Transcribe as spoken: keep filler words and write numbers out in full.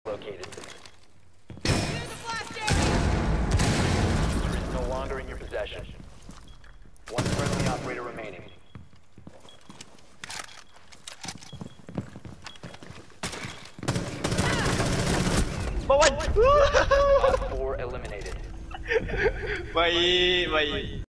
located. User is no longer in your possession. One friendly operator remaining. Bawan. Op four eliminated. Baik, baik.